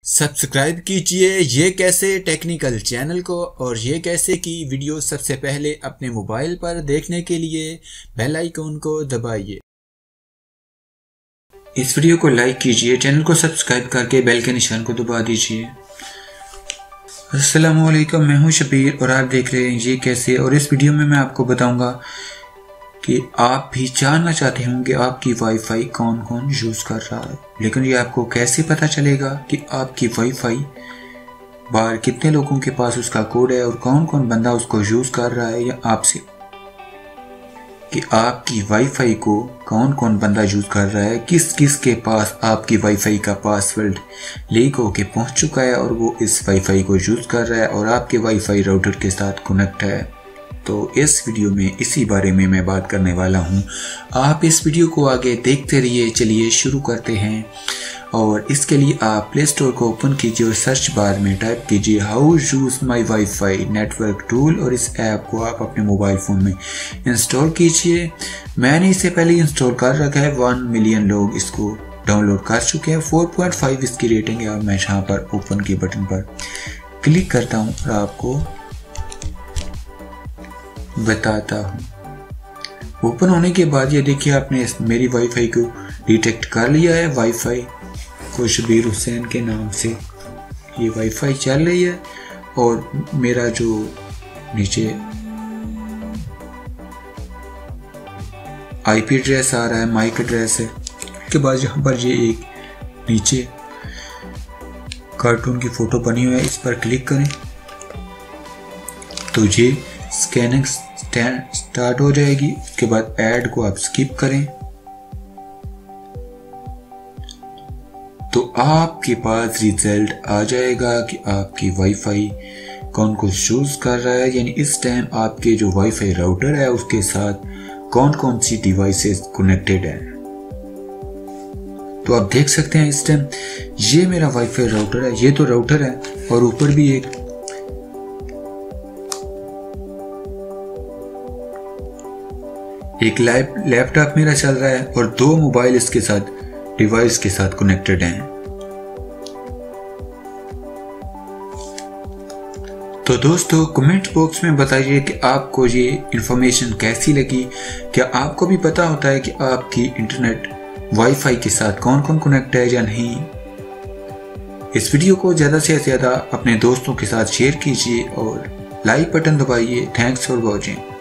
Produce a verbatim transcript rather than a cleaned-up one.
Subscribe कीजिए ये कैसे टेक्निकल चैनल को और ये कैसे की वीडियो सबसे पहले अपने मोबाइल पर देखने के लिए बेल आइकन को दबाइए। इस वीडियो को लाइक कीजिए, चैनल को सब्सक्राइब करके बेल के निशान को दबा दीजिए। अस्सलाम वालेकुम, मैं हूं शबीर और आप देख रहे हैं ये कैसे। और इस वीडियो में मैं आपको बताऊंगा कि आप भी जानना चाहते होंगे कि आपकी वाईफाई कौन कौन यूज़ कर रहा है, लेकिन ये आपको कैसे पता चलेगा कि आपकी वाईफाई बाहर कितने लोगों के पास उसका कोड है और कौन कौन बंदा उसको यूज़ कर रहा है, या आपसे कि आपकी वाईफाई को कौन कौन बंदा यूज़ कर रहा है, किस किस के पास आपकी वाईफाई का पासवर्ड लीक होके पहुंच चुका है और वो इस वाईफाई को यूज़ कर रहा है और आपके वाईफाई राउटर के साथ कनेक्ट है। तो इस वीडियो में इसी बारे में मैं बात करने वाला हूं। आप इस वीडियो को आगे देखते रहिए। चलिए शुरू करते हैं। और इसके लिए आप प्ले स्टोर को ओपन कीजिए और सर्च बार में टाइप कीजिए how use my wifi network tool और इस ऐप को आप अपने मोबाइल फ़ोन में इंस्टॉल कीजिए। मैंने इसे पहले इंस्टॉल कर रखा है। वन मिलियन लोग इसको डाउनलोड कर चुके हैं। फोर पॉइंट फाइव इसकी रेटिंग है। और मैं यहाँ पर ओपन की बटन पर क्लिक करता हूँ और आपको बताता हूँ। ओपन होने के बाद ये देखिए आपने मेरी वाईफाई को डिटेक्ट कर लिया है। वाईफाई को शबीर हुसैन के नाम से ये वाईफाई चल रही है और मेरा जो नीचे आईपी एड्रेस आ रहा है, माइक एड्रेस है। उसके बाद यहाँ पर ये एक नीचे कार्टून की फोटो बनी हुई है, इस पर क्लिक करें तो ये स्कैनिंग स्टार्ट हो जाएगी। उसके बाद ऐड को आप स्किप करें तो आपके पास रिजल्ट आ जाएगा कि आपकी वाईफाई कौन कौन यूज कर रहा है, यानी इस टाइम आपके जो वाईफाई राउटर है उसके साथ कौन कौन सी डिवाइसेस कनेक्टेड है। तो आप देख सकते हैं इस टाइम ये मेरा वाईफाई राउटर है, ये तो राउटर है और ऊपर भी एक एक लैपटॉप मेरा चल रहा है और दो मोबाइल इसके साथ डिवाइस के साथ कनेक्टेड हैं। तो दोस्तों कमेंट बॉक्स में बताइए कि आपको ये इंफॉर्मेशन कैसी लगी। क्या आपको भी पता होता है कि आपकी इंटरनेट वाईफाई के साथ कौन कौन कनेक्ट है या नहीं। इस वीडियो को ज़्यादा से ज़्यादा अपने दोस्तों के साथ शेयर कीजिए और लाइक बटन दबाइए। Thanks for watching.